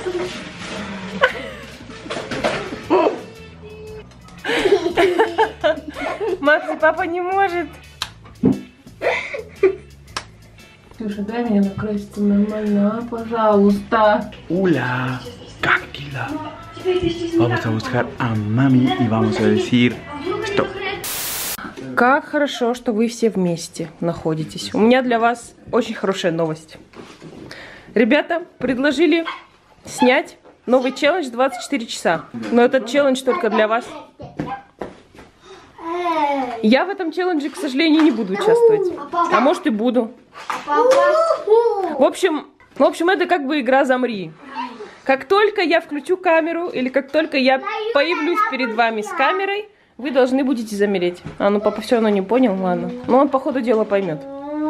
Макси, папа не может. Слушай, дай мне накраситься нормально, пожалуйста. Hola, Kakila. Vamos a buscar a mami y vamos a decir stop. Как хорошо, что вы все вместе находитесь. У меня для вас очень хорошая новость. Ребята предложили снять новый челлендж 24 часа. Но этот челлендж только для вас. Я в этом челлендже, к сожалению, не буду участвовать. А может и буду. В общем, это как бы игра «Замри». Как только я включу камеру, или как только я появлюсь перед вами с камерой, вы должны будете замереть. А, ну папа все равно не понял, ладно. Но он по ходу дела поймет.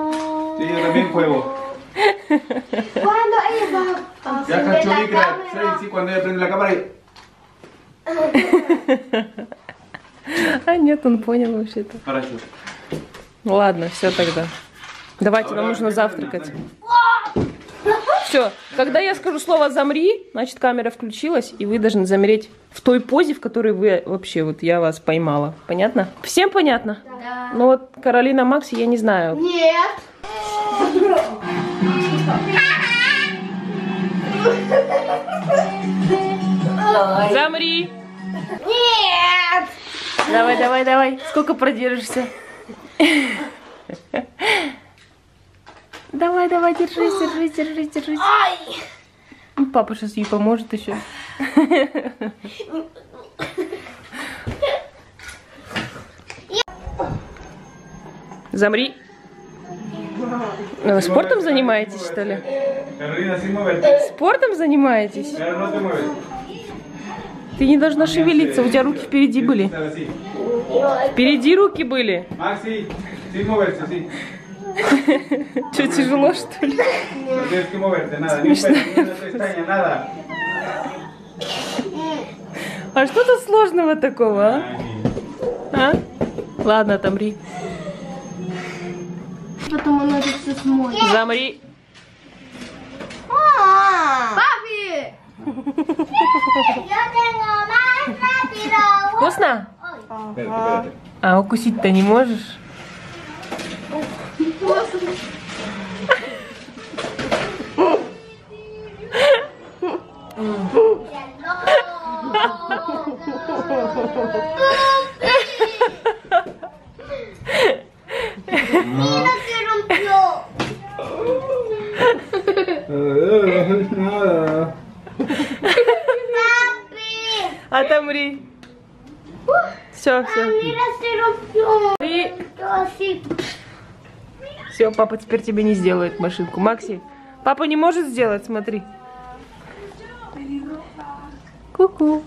А нет, он понял вообще-то. Ладно, все тогда. Давайте, нам нужно завтракать. Все, когда я скажу слово «замри», значит камера включилась, и вы должны замереть в той позе, в которой вы вообще, вот я вас поймала. Понятно? Всем понятно? Да. Ну вот Каролина, Макси, я не знаю. Нет. Замри. Нет. Давай. Сколько продержишься? Давай, держись. Ай. Папа сейчас ей поможет еще. Замри. Вы спортом занимаетесь, что ли? Спортом занимаетесь? Ты не должна шевелиться, у тебя руки впереди были. Впереди руки были. Что, тяжело, что ли? А что тут сложного такого, а? Ладно, отомри. Потом он это все смотрит. Замри. Папи! Вкусно? А укусить-то не можешь? Отомри. Все. Все, папа теперь тебе не сделает машинку. Макси, папа не может сделать, смотри. Ку-ку.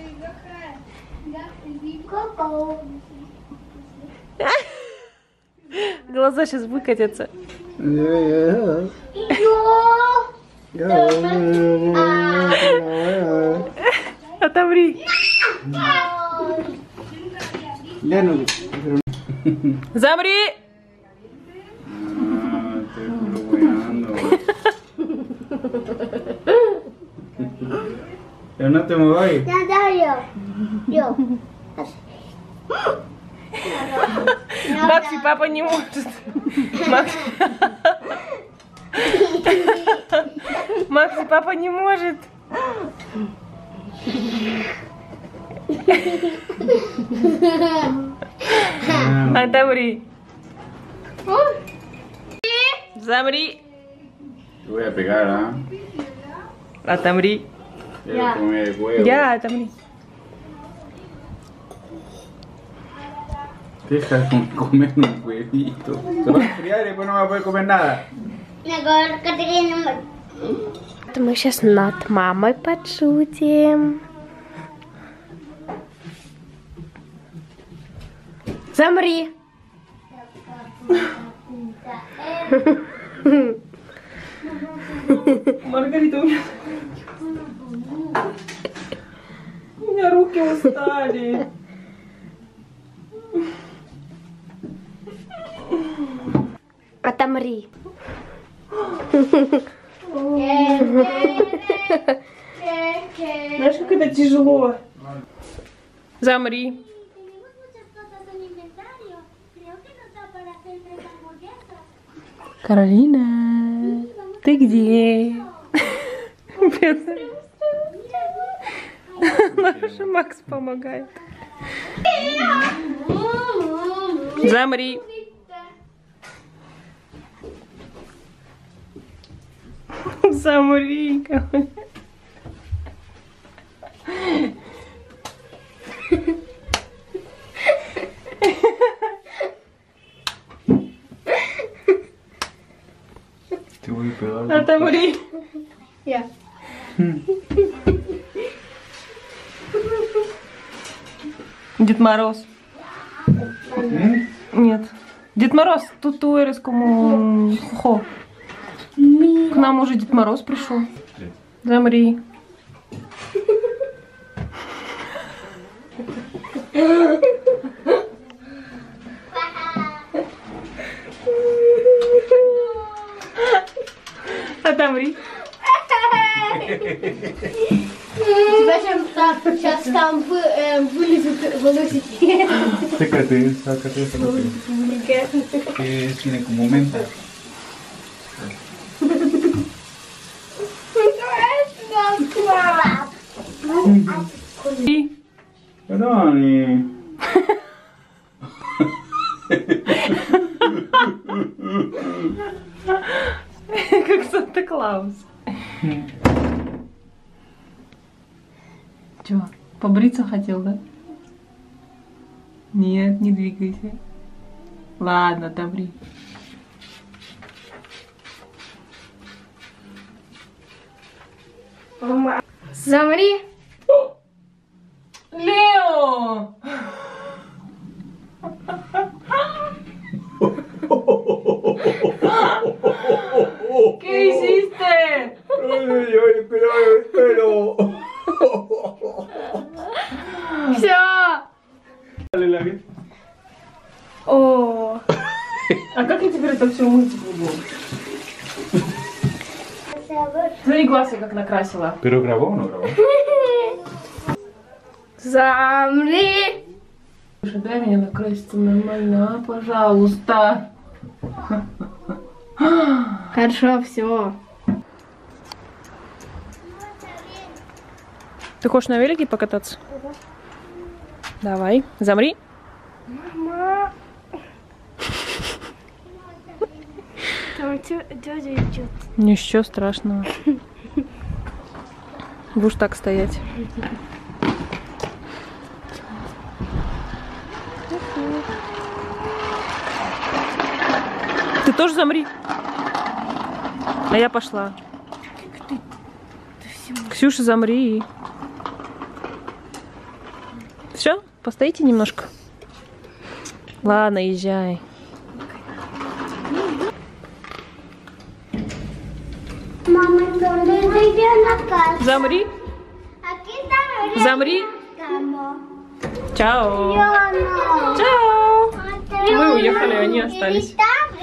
Глаза сейчас выкатятся. Отомри. Замри. Pero no te muevas. Yo. Макси, папа не может. Макси, папа не может. Отомри. Замри. Te voy a pegar, ¿ah? Отомри. Quiero comer huevo. Я отомри. Deja de comer un huevito. Se va a enfriar y después no va a poder comer nada. Мы сейчас над мамой подшутим. Замри. Маргарита, у меня руки устали. Отомри. Знаешь, как это тяжело. Замри. Каролина, ты где? Наш Макс помогает. Замри. Замри. Ты выпила. Отомри. Я. Дед Мороз. Нет. Дед Мороз, тут tú eres como хо. К нам уже Дед Мороз пришел. Замри. Отомри. Сейчас там вылезут волосики. Sécate, sácate, sácate. Que tiene como menta. Dani. Как Санта-Клаус. Чё, побриться хотел, да? Нет, не двигайся. Ладно, отомри. Замри. Лео! ¿Qué hiciste? Ay, cuidado el pelo. Все. Dale la vida. О. А как я теперь это все мыть буду? Смотри, глаз я как накрасила. ¿Pero grabó o no grabó? Замри. Слушай, дай меня накраситься нормально, а, пожалуйста. Хорошо, все. Ты хочешь на велике покататься? Давай, замри. Мама. Там дядя идет. Ничего страшного. Будешь так стоять. Ты тоже замри. А я пошла. Ксюша, замри. Все? Постоите немножко? Ладно, езжай. Мама, ¿dónde vive la casa? Замри. Aquí está. Замри. Чао. Там. Чао. Мы уехали, они остались.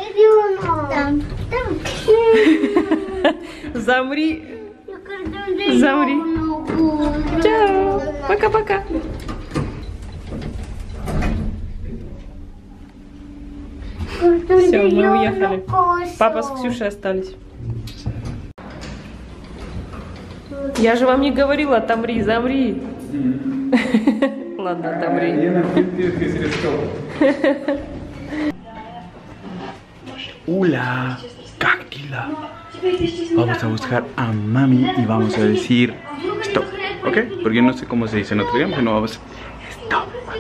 Замри. Замри. Чао. Пока-пока. Все, мы уехали. Папа с Ксюшей остались. Я же вам не говорила, отомри, замри. Ладно, отомри. Hola, как дела? Vamos a buscar a mami y vamos a decir stop, ¿ok? Porque no sé cómo se dice en otro idioma, pero no vamos a stop, ¿ok?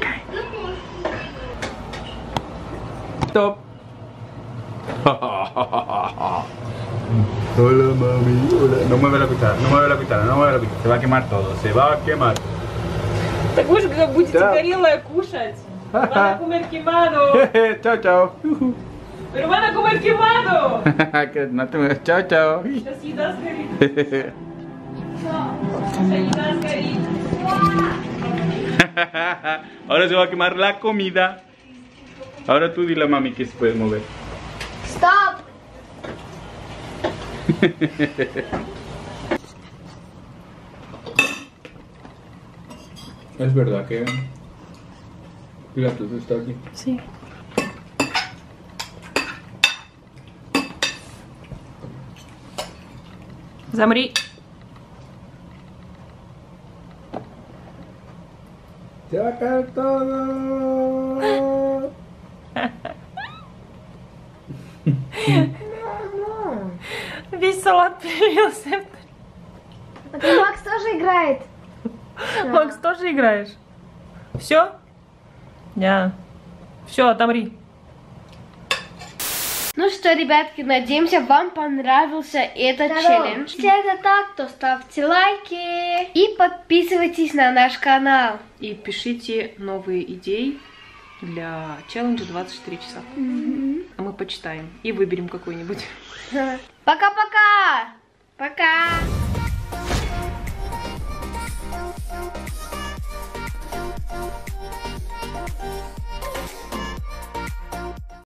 Stop. Hola mami, hola. No mueve la cuchara, no mueve la cuchara, no mueve la cuchara. Se va a quemar todo, se va a quemar. Так вы же как будете Да. горелое кушать. Van a comer quemado. Chao, chao. Pero van a comer quemado. Que no te muevas. Chao, chao. Сейчас еда сгорит. Еда сгорит. Ahora se va a quemar la comida. Ahora tú dile a mami que se puede mover. Stop. Es verdad que Pilatus está aquí. Sí. Замри. Se va a caer todo. Весь салат перелился. А ты, Макс тоже играет? Макс, тоже играешь? Все? Да. Все, отомри. Ну что, ребятки, надеемся, вам понравился этот челлендж. Если это так, то ставьте лайки и подписывайтесь на наш канал. И пишите новые идеи для челленджа 24 часа. А мы почитаем и выберем какой-нибудь. Пока-пока! Пока!